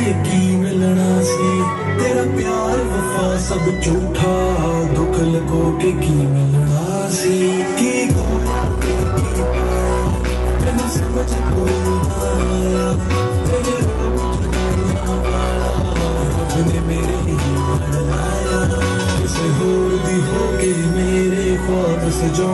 के की मिलना सी, तेरा प्यार वफा सब झूठा, दुख लगो के की मिलना सी। की मैनू समझ कोई ना आया, तेरे ने मेरे ही मन लाया, किसे होर दी हो के मेरे ख्वाब सजो।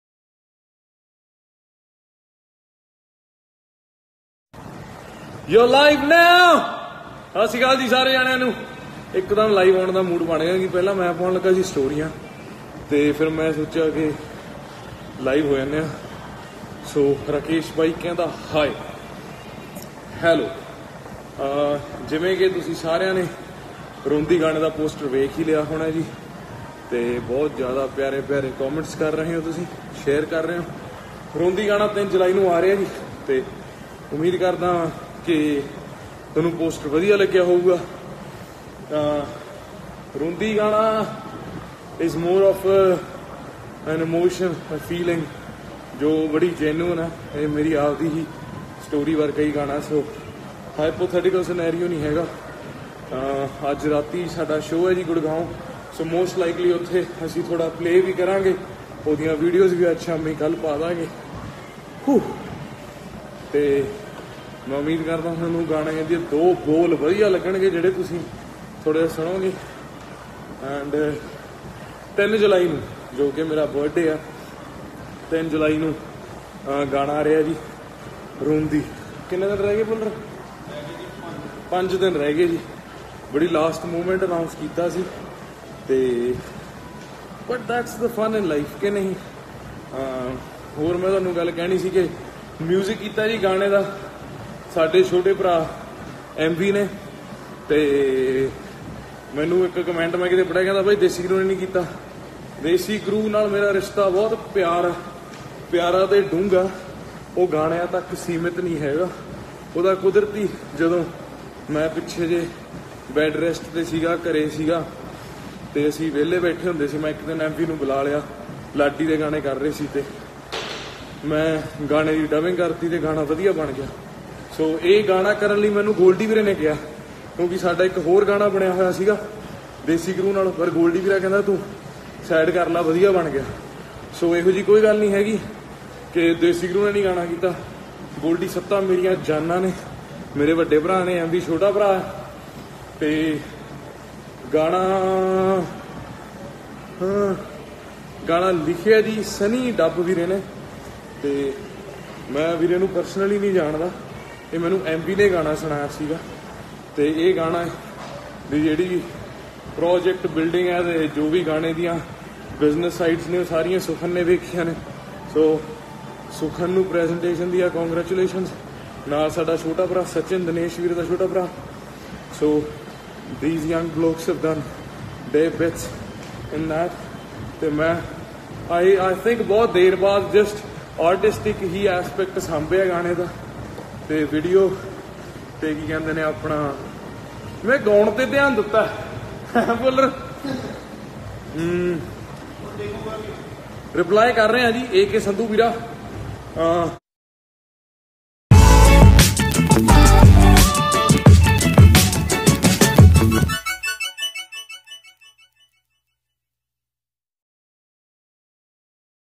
You're live now। ਸਤਿ ਸ਼੍ਰੀ ਅਕਾਲ ਜੀ ਸਾਰੇ ਜਾਣਿਆਂ ਨੂੰ। ਇੱਕਦਮ ਲਾਈਵ ਆਉਣ ਦਾ ਮੂਡ ਬਣ ਗਿਆ ਕਿ ਪਹਿਲਾਂ ਮੈਂ ਪਾਉਣ ਲੱਗਾ ਸੀ ਸਟੋਰੀਆਂ, ਤੇ ਫਿਰ ਮੈਂ ਸੋਚਿਆ ਕਿ ਲਾਈਵ ਹੋ ਜਾਂਦੇ ਆ। ਸੋ ਰਾਕੇਸ਼ ਬਾਈ ਕਹਿੰਦਾ ਹਾਈ ਹੈਲੋ। ਜਿਵੇਂ ਕਿ ਤੁਸੀਂ ਸਾਰਿਆਂ ਨੇ ਰੋਂਦੀ ਗਾਣੇ ਦਾ ਪੋਸਟਰ ਵੇਖ ਹੀ ਲਿਆ ਹੋਣਾ ਜੀ, ਤੇ ਬਹੁਤ ਜ਼ਿਆਦਾ ਪਿਆਰੇ ਪਿਆਰੇ ਕਮੈਂਟਸ ਕਰ ਰਹੇ ਹੋ, ਤੁਸੀਂ ਸ਼ੇਅਰ ਕਰ ਰਹੇ ਹੋ। ਰੋਂਦੀ ਗਾਣਾ 3 ਜੁਲਾਈ ਨੂੰ ਆ ਰਿਹਾ ਜੀ, ਤੇ ਉਮੀਦ ਕਰਦਾ ਕਿ ਤੁਹਾਨੂੰ ਪੋਸਟਰ ਵਧੀਆ ਲੱਗਿਆ ਹੋਊਗਾ। ਰੋਂਦੀ ਗਾਣਾ is more of an emotion, a feeling ਜੋ ਬੜੀ ਜੈਨੂਅਨ ਹੈ। ਇਹ ਮੇਰੀ ਆਪਦੀ ਹੀ ਸਟੋਰੀ ਵਰਗਾ ਹੀ ਗਾਣਾ, ਸੋ ਹਾਈਪੋਥੈਟੀਕਲ ਸਿਨੈਰੀਓ ਨਹੀਂ ਹੈਗਾ। ਅੱਜ ਰਾਤੀ ਸਾਡਾ ਸ਼ੋਅ ਹੈ ਜੀ ਗੁੜਗਾਉਂ, ਸੋ ਮੋਸਟ ਲਾਈਕਲੀ ਉੱਥੇ ਅਸੀਂ ਥੋੜਾ ਪਲੇ ਵੀ ਕਰਾਂਗੇ, ਉਹਦੀਆਂ ਵੀਡੀਓਜ਼ ਵੀ ਅੱਜ ਸ਼ਾਮੀ ਕੱਲ ਪਾ ਦਾਂਗੇ। ਤੇ ਮੈਂ ਉਮੀਦ ਕਰਦਾ ਤੁਹਾਨੂੰ ਗਾਣੇ ਦੇ 2 ਬੋਲ ਵਧੀਆ ਲੱਗਣਗੇ ਜਿਹੜੇ ਤੁਸੀਂ ਥੋੜ੍ਹਾ ਜਿਹਾ ਸੁਣੋਗੇ। ਐਂਡ 3 ਜੁਲਾਈ ਨੂੰ ਜੋ ਕਿ ਮੇਰਾ ਬਰਥਡੇ ਆ, 3 ਜੁਲਾਈ ਨੂੰ ਗਾਣਾ ਆ ਰਿਹਾ ਜੀ ਰੋਂਦੀ। ਕਿੰਨੇ ਦਿਨ ਰਹਿ ਗਏ ਬੋਲਰ? 5 ਦਿਨ ਰਹਿ ਗਏ ਜੀ। ਬੜੀ ਲਾਸਟ ਮੂਵਮੈਂਟ ਅਨਾਊਂਸ ਕੀਤਾ ਸੀ, ਤੇ but that's the fun in life ਕਿ ਨਹੀਂ। ਹੋਰ ਮੈਂ ਤੁਹਾਨੂੰ ਗੱਲ ਕਹਿਣੀ ਸੀ ਕਿ ਮਿਊਜ਼ਿਕ ਕੀਤਾ ਜੀ ਗਾਣੇ ਦਾ ਸਾਡੇ ਛੋਟੇ ਭਰਾ MV ਨੇ, ਤੇ ਮੈਨੂੰ ਇੱਕ ਕਮੈਂਟ ਮੈਂ ਕਿਤੇ ਪੜਿਆ, ਕਹਿੰਦਾ ਬਾਈ ਦੇਸੀ ਕਰੂ ਨੇ ਨਹੀਂ ਕੀਤਾ। ਦੇਸੀ ਕਰੂ ਨਾਲ ਮੇਰਾ ਰਿਸ਼ਤਾ ਬਹੁਤ ਪਿਆਰਾ ਤੇ ਡੂੰਘਾ, ਉਹ ਗਾਣਿਆਂ ਤੱਕ ਸੀਮਿਤ ਨਹੀਂ ਹੈਗਾ। ਉਹਦਾ ਕੁਦਰਤੀ ਜਦੋਂ ਮੈਂ ਪਿੱਛੇ ਜੇ ਬੈੱਡ ਰੈਸਟ ਤੇ ਸੀਗਾ, ਘਰੇ ਸੀਗਾ, ਤੇ ਅਸੀਂ ਵਿਹਲੇ ਬੈਠੇ ਹੁੰਦੇ ਸੀ, ਮੈਂ ਇੱਕ ਦਿਨ MV ਨੂੰ ਬੁਲਾ ਲਿਆ, ਲਾਡੀ ਦੇ ਗਾਣੇ ਕਰ ਰਹੇ ਸੀ, ਤੇ ਮੈਂ ਗਾਣੇ ਦੀ ਡਬਿੰਗ ਕਰਤੀ ਤੇ ਗਾਣਾ ਵਧੀਆ ਬਣ ਗਿਆ। ਸੋ ਇਹ ਗਾਣਾ ਕਰਨ ਲਈ ਮੈਨੂੰ ਗੋਲਡੀ ਵੀਰੇ ਨੇ ਕਿਹਾ, ਕਿਉਂਕਿ ਸਾਡਾ ਇੱਕ ਹੋਰ ਗਾਣਾ ਬਣਿਆ ਹੋਇਆ ਸੀਗਾ ਦੇਸੀ ਕਰੂ ਨਾਲ, ਪਰ ਗੋਲਡੀ ਵੀਰਾ ਕਹਿੰਦਾ ਤੂੰ ਸਾਈਡ ਕਰ ਲਾ, ਵਧੀਆ ਬਣ ਗਿਆ। ਸੋ ਇਹੋ ਜਿਹੀ ਕੋਈ ਗੱਲ ਨਹੀਂ ਹੈਗੀ ਕਿ ਦੇਸੀ ਕਰੂ ਨੇ ਨਹੀਂ ਗਾਣਾ ਕੀਤਾ। ਗੋਲਡੀ ਸੱਤਾਂ ਮੇਰੀਆਂ ਜਾਨਾਂ ਨੇ, ਮੇਰੇ ਵੱਡੇ ਭਰਾ ਨੇ, MV ਛੋਟਾ ਭਰਾ, ਤੇ ਗਾਣਾ ਲਿਖਿਆ ਜੀ ਸਨੀ ਡੱਬ ਵੀਰੇ ਨੇ, ਤੇ ਮੈਂ ਵੀਰੇ ਨੂੰ ਪਰਸਨਲੀ ਨਹੀਂ ਜਾਣਦਾ, ਇਹ ਮੈਨੂੰ MV ਨੇ ਗਾਣਾ ਸੁਣਾਇਆ ਸੀਗਾ। ਤੇ ਇਹ ਗਾਣਾ ਦੀ ਜਿਹੜੀ ਪ੍ਰੋਜੈਕਟ ਬਿਲਡਿੰਗ ਹੈ, ਤੇ ਜੋ ਵੀ ਗਾਣੇ ਦੀਆਂ ਬਿਜ਼ਨਸ ਸਾਈਟਸ ਨੇ ਉਹ ਸਾਰੀਆਂ ਸੁਖਨ ਨੇ ਵੇਖੀਆਂ ਨੇ। ਸੋ ਸੁਖਨ ਨੂੰ ਪ੍ਰੈਜੈਂਟੇਸ਼ਨ ਦੀਆਂ ਕੰਗ੍ਰੈਚੁਲੇਸ਼ਨਸ। ਨਾਲ ਸਾਡਾ ਛੋਟਾ ਭਰਾ ਸਚਿਨ, ਦਿਨੇਸ਼ ਵੀਰੇ ਦਾ ਛੋਟਾ ਭਰਾ। ਸੋ these young blokes have done their bits in that। ਤੇ ਮੈਂ I think ਬਹੁਤ ਦੇਰ ਬਾਅਦ ਜਸਟ ਆਰਟਿਸਟਿਕ ਹੀ ਐਸਪੈਕਟ ਸਾਂਭਿਆ ਗਾਣੇ ਦਾ, ਤੇ ਵੀਡੀਓ ਤੇ ਕੀ ਕਹਿੰਦੇ ਨੇ ਆਪਣਾ ਮੈਂ ਗਾਉਣ ਤੇ ਧਿਆਨ ਦਿੱਤਾ ਬੋਲਰ। ਰਿਪਲਾਈ ਕਰ ਰਹੇ ਆ ਜੀ AK ਸੰਧੂ ਵੀਰਾ।